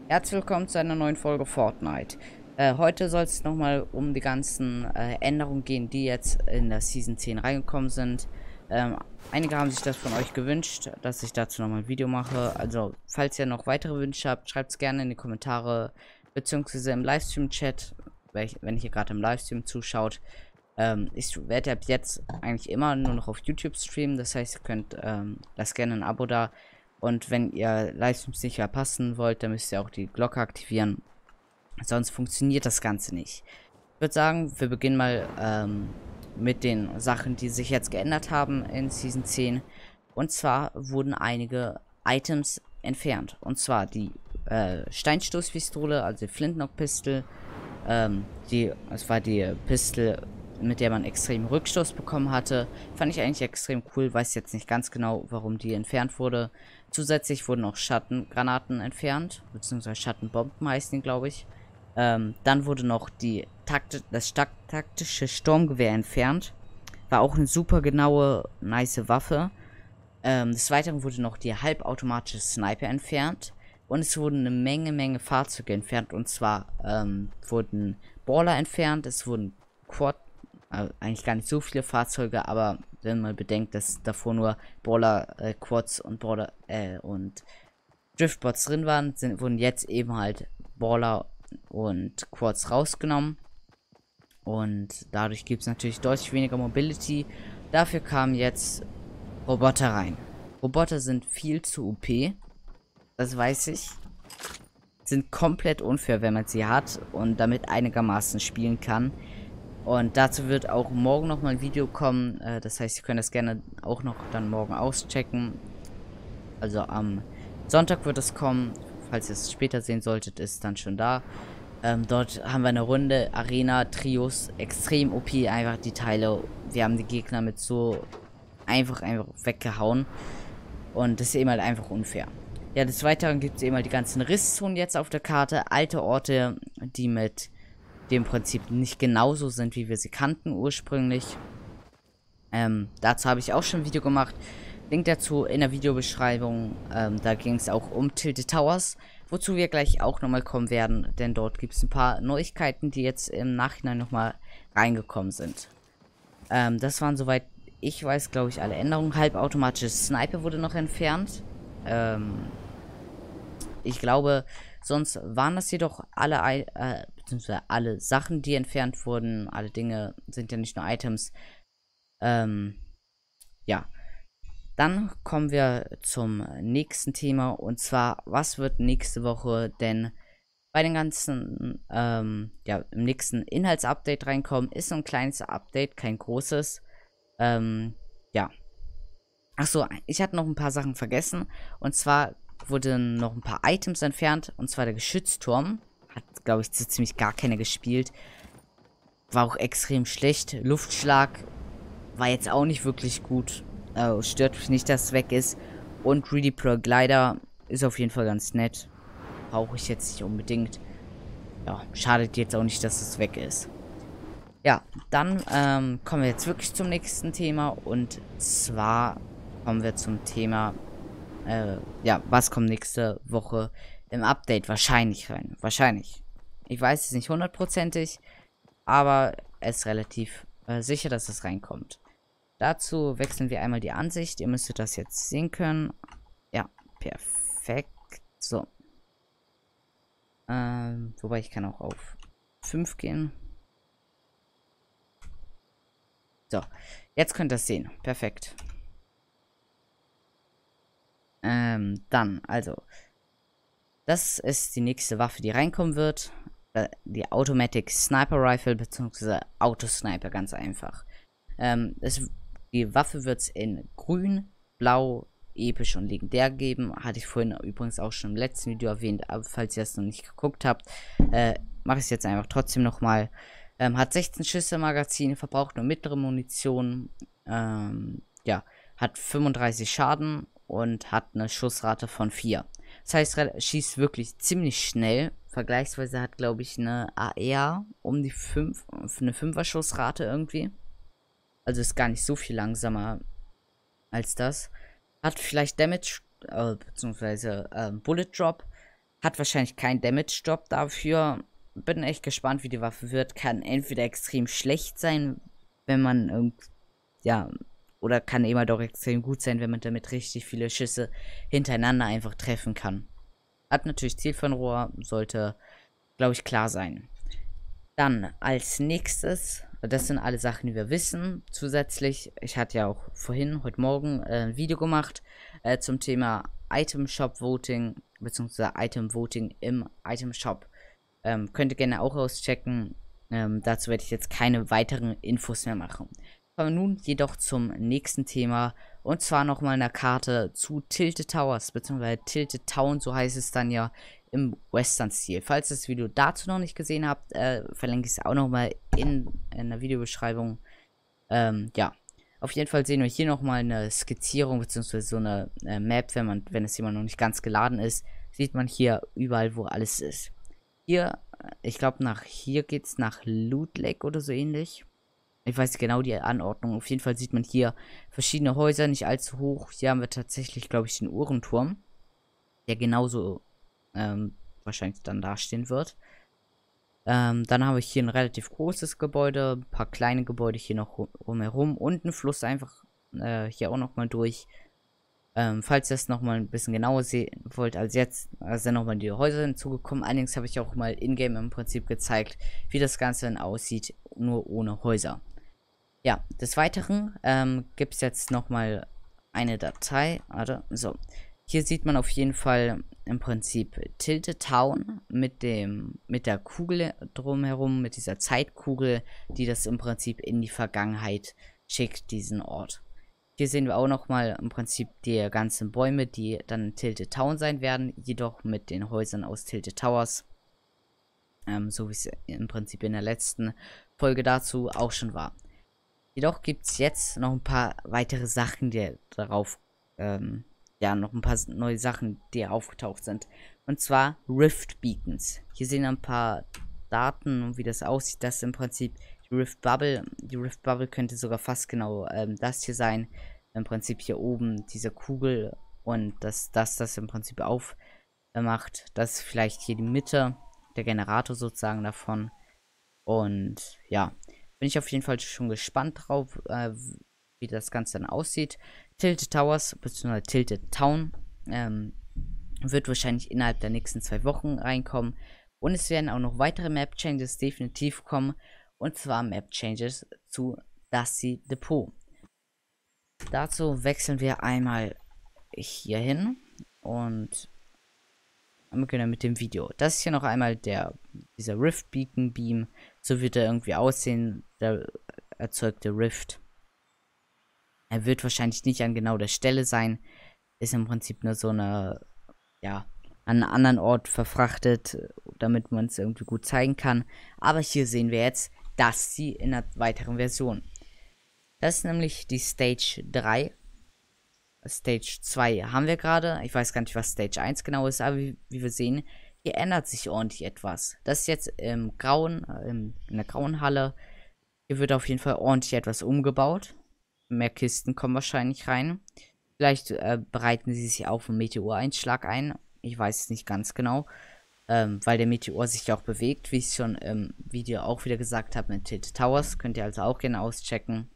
Herzlich willkommen zu einer neuen Folge Fortnite. Heute soll es nochmal um die ganzen Änderungen gehen, die jetzt in der Season 10 reingekommen sind. Einige haben sich das von euch gewünscht, dass ich dazu nochmal ein Video mache. Also, falls ihr noch weitere Wünsche habt, schreibt es gerne in die Kommentare, beziehungsweise im Livestream-Chat, wenn ihr gerade im Livestream zuschaut. Ich werde ab jetzt eigentlich immer nur noch auf YouTube streamen, das heißt, ihr könnt lasst gerne ein Abo da. Und wenn ihr Livestreams nicht verpassen wollt, dann müsst ihr auch die Glocke aktivieren. Sonst funktioniert das Ganze nicht. Ich würde sagen, wir beginnen mal mit den Sachen, die sich jetzt geändert haben in Season 10. Und zwar wurden einige Items entfernt. Und zwar die Steinstoßpistole, also die Flintlock-Pistol. Es war die Pistole, mit der man extrem Rückstoß bekommen hatte. Fand ich eigentlich extrem cool. Weiß jetzt nicht ganz genau, warum die entfernt wurde. Zusätzlich wurden auch Schattengranaten entfernt, beziehungsweise Schattenbomben heißen die, glaube ich. Dann wurde noch das taktische Sturmgewehr entfernt. War auch eine super genaue, nice Waffe. Des Weiteren wurde noch die halbautomatische Sniper entfernt. Und es wurden eine Menge Fahrzeuge entfernt. Und zwar wurden Brawler entfernt, es wurden eigentlich gar nicht so viele Fahrzeuge, aber wenn man bedenkt, dass davor nur Brawler, Quads und Brawler und Driftbots drin waren, wurden jetzt eben halt Brawler und Quads rausgenommen. Und dadurch gibt es natürlich deutlich weniger Mobility. Dafür kamen jetzt Roboter rein. Roboter sind viel zu OP. Das weiß ich. Sind komplett unfair, wenn man sie hat und damit einigermaßen spielen kann. Und dazu wird auch morgen noch mal ein Video kommen. Das heißt, ihr könnt das gerne auch noch dann morgen auschecken. Also am Sonntag wird es kommen. Falls ihr es später sehen solltet, ist dann schon da. Dort haben wir eine Runde Arena Trios. Extrem OP einfach die Teile. Wir haben die Gegner mit so einfach weggehauen. Und das ist eben halt einfach unfair. Ja, des Weiteren gibt es eben halt die ganzen Risszonen jetzt auf der Karte. Alte Orte, die mit dem Prinzip nicht genauso sind, wie wir sie kannten ursprünglich. Dazu habe ich auch schon ein Video gemacht. Link dazu in der Videobeschreibung. Da ging es auch um Tilted Towers, wozu wir gleich auch nochmal kommen werden, denn dort gibt es ein paar Neuigkeiten, die jetzt im Nachhinein nochmal reingekommen sind. Das waren soweit ich weiß, glaube ich, alle Änderungen. Halbautomatisches Sniper wurde noch entfernt. Ich glaube, sonst waren das jedoch beziehungsweise alle Sachen, die entfernt wurden. Alle Dinge sind ja nicht nur Items. Ja. Dann kommen wir zum nächsten Thema. Und zwar, was wird nächste Woche denn bei den ganzen, im nächsten Inhaltsupdate reinkommen? Ist so ein kleines Update, kein großes. Ja. Achso, ich hatte noch ein paar Sachen vergessen. Und zwar wurden noch ein paar Items entfernt. Und zwar der Geschützturm. Hat, glaube ich, ziemlich gar keine gespielt. War auch extrem schlecht. Luftschlag war jetzt auch nicht wirklich gut. Stört mich nicht, dass es weg ist. Und Ready Pro Glider ist auf jeden Fall ganz nett. Brauche ich jetzt nicht unbedingt. Ja, schadet jetzt auch nicht, dass es weg ist. Ja, dann kommen wir jetzt wirklich zum nächsten Thema. Und zwar kommen wir zum Thema, was kommt nächste Woche im Update wahrscheinlich rein. Wahrscheinlich. Ich weiß es nicht hundertprozentig, aber es ist relativ sicher, dass es reinkommt. Dazu wechseln wir einmal die Ansicht. Ihr müsstet das jetzt sehen können. Ja, perfekt. So. Wobei ich kann auch auf 5 gehen. So, jetzt könnt ihr das sehen. Perfekt. Dann, also. Das ist die nächste Waffe, die reinkommen wird. Die Automatic Sniper Rifle, beziehungsweise Autosniper, ganz einfach. Die Waffe wird es in grün, blau, episch und legendär geben. Hatte ich vorhin übrigens auch schon im letzten Video erwähnt, aber falls ihr das noch nicht geguckt habt, mache ich es jetzt einfach trotzdem nochmal. Hat 16 Schüsse im Magazin, verbraucht nur mittlere Munition. Hat 35 Schaden und hat eine Schussrate von 4. Das heißt, schießt wirklich ziemlich schnell. Vergleichsweise hat, glaube ich, eine AR um die 5, eine 5er Schussrate irgendwie. Also ist gar nicht so viel langsamer als das. Hat vielleicht Damage, beziehungsweise Bullet Drop. Hat wahrscheinlich keinen Damage-Drop dafür. Bin echt gespannt, wie die Waffe wird. Kann entweder extrem schlecht sein, wenn man, ja, oder kann eben halt auch extrem gut sein, wenn man damit richtig viele Schüsse hintereinander einfach treffen kann. Hat natürlich Zielfernrohr, sollte, glaube ich, klar sein. Dann als nächstes, das sind alle Sachen, die wir wissen. Zusätzlich, ich hatte ja auch vorhin, heute Morgen, ein Video gemacht zum Thema Item Shop Voting, beziehungsweise Item Voting im Item Shop. Könnt ihr gerne auch auschecken. Dazu werde ich jetzt keine weiteren Infos mehr machen. Kommen wir nun jedoch zum nächsten Thema. Und zwar nochmal eine Karte zu Tilted Towers, beziehungsweise Tilted Town, so heißt es dann ja im Western-Stil. Falls ihr das Video dazu noch nicht gesehen habt, verlinke ich es auch nochmal in der Videobeschreibung. Ja, auf jeden Fall sehen wir hier nochmal eine Skizzierung, beziehungsweise so eine Map, wenn es jemand noch nicht ganz geladen ist, sieht man hier überall, wo alles ist. Hier, ich glaube hier geht es nach Loot Lake oder so ähnlich. Ich weiß nicht genau die Anordnung. Auf jeden Fall sieht man hier verschiedene Häuser, nicht allzu hoch. Hier haben wir tatsächlich, glaube ich, den Uhrenturm, der genauso wahrscheinlich dann dastehen wird. Dann habe ich hier ein relativ großes Gebäude, ein paar kleine Gebäude hier noch rumherum und einen Fluss einfach hier auch nochmal durch. Falls ihr es nochmal ein bisschen genauer sehen wollt als jetzt, sind nochmal die Häuser hinzugekommen. Allerdings habe ich auch mal in-game im Prinzip gezeigt, wie das Ganze dann aussieht, nur ohne Häuser. Ja, des Weiteren gibt es jetzt nochmal eine Datei. Warte, so. Hier sieht man auf jeden Fall im Prinzip Tilted Town mit der Kugel drumherum, mit dieser Zeitkugel, die das im Prinzip in die Vergangenheit schickt, diesen Ort. Hier sehen wir auch nochmal im Prinzip die ganzen Bäume, die dann Tilted Town sein werden, jedoch mit den Häusern aus Tilted Towers. So wie es im Prinzip in der letzten Folge dazu auch schon war. Jedoch gibt es jetzt noch ein paar weitere Sachen, die darauf, ja, noch ein paar neue Sachen, die aufgetaucht sind. Und zwar Rift Beacons. Hier sehen ein paar Daten, wie das aussieht. Das ist im Prinzip die Rift Bubble. Die Rift Bubble könnte sogar fast genau das hier sein. Im Prinzip hier oben diese Kugel und das im Prinzip aufmacht. Das ist vielleicht hier die Mitte, der Generator sozusagen davon. Und ja, bin ich auf jeden Fall schon gespannt drauf, wie das Ganze dann aussieht. Tilted Towers bzw. Tilted Town wird wahrscheinlich innerhalb der nächsten 2 Wochen reinkommen. Und es werden auch noch weitere Map Changes definitiv kommen. Und zwar Map Changes zu Dusty Depot. Dazu wechseln wir einmal hier hin und beginnen mit dem Video. Das ist hier noch einmal dieser Rift Beacon Beam. So wird er irgendwie aussehen, der erzeugte Rift. Er wird wahrscheinlich nicht an genau der Stelle sein. Ist im Prinzip nur so eine, ja, an einen anderen Ort verfrachtet, damit man es irgendwie gut zeigen kann. Aber hier sehen wir jetzt, dass sie in einer weiteren Version. Das ist nämlich die Stage 3. Stage 2 haben wir gerade. Ich weiß gar nicht, was Stage 1 genau ist, aber wie wir sehen, hier ändert sich ordentlich etwas. Das ist jetzt im Grauen, in der grauen Halle. Hier wird auf jeden Fall ordentlich etwas umgebaut. Mehr Kisten kommen wahrscheinlich rein. Vielleicht bereiten sie sich auf einen Meteoreinschlag ein. Ich weiß es nicht ganz genau. Weil der Meteor sich ja auch bewegt, wie ich schon im Video auch wieder gesagt habe mit Tilted Towers. Könnt ihr also auch gerne auschecken.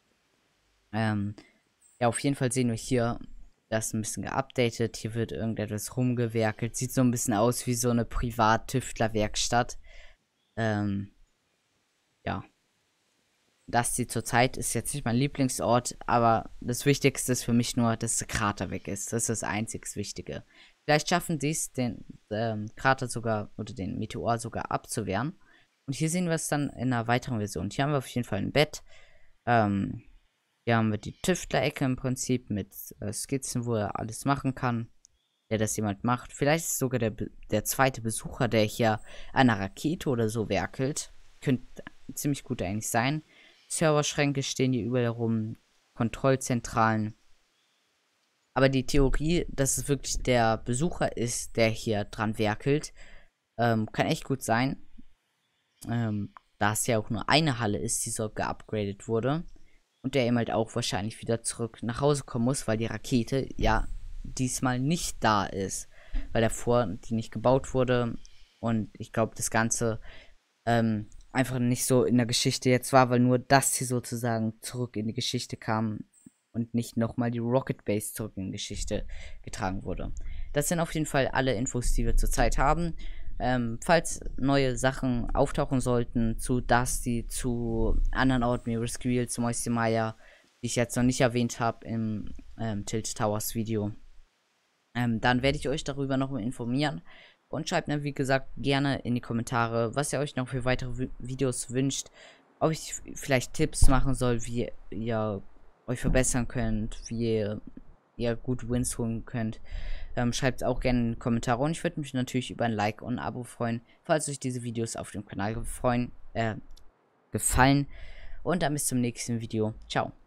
Ja, auf jeden Fall sehen wir hier, das ist ein bisschen geupdatet. Hier wird irgendetwas rumgewerkelt. Sieht so ein bisschen aus wie so eine Privat-Tüftler-Werkstatt. Ja. Das hier zurzeit ist jetzt nicht mein Lieblingsort, aber das Wichtigste ist für mich nur, dass der Krater weg ist. Das ist das einzig Wichtige. Vielleicht schaffen sie es, den Krater sogar oder den Meteor sogar abzuwehren. Und hier sehen wir es dann in einer weiteren Version. Hier haben wir auf jeden Fall ein Bett. Hier haben wir die Tüftler-Ecke im Prinzip mit Skizzen, wo er alles machen kann, der das jemand macht. Vielleicht ist sogar der zweite Besucher, der hier an einer Rakete oder so werkelt. Könnte ziemlich gut eigentlich sein. Serverschränke stehen hier überall rum, Kontrollzentralen. Aber die Theorie, dass es wirklich der Besucher ist, der hier dran werkelt, kann echt gut sein. Da es ja auch nur eine Halle ist, die so geupgradet wurde. Und der eben halt auch wahrscheinlich wieder zurück nach Hause kommen muss, weil die Rakete ja diesmal nicht da ist. weil davor die nicht gebaut wurde. Und ich glaube, das Ganze einfach nicht so in der Geschichte jetzt war, weil nur das hier sozusagen zurück in die Geschichte kam und nicht nochmal die Rocket Base zurück in die Geschichte getragen wurde. Das sind auf jeden Fall alle Infos, die wir zurzeit haben. Falls neue Sachen auftauchen sollten zu Dusty, zu anderen Outmirror Squeal, zu Moisty Maya, die ich jetzt noch nicht erwähnt habe im Tilt Towers Video, dann werde ich euch darüber nochmal informieren. Und schreibt mir, wie gesagt, gerne in die Kommentare, was ihr euch noch für weitere Videos wünscht. Ob ich vielleicht Tipps machen soll, wie ihr euch verbessern könnt, wie ihr gut Wins holen könnt. Schreibt es auch gerne in die Kommentare. Und ich würde mich natürlich über ein Like und ein Abo freuen, falls euch diese Videos auf dem Kanal gefallen. Und dann bis zum nächsten Video. Ciao.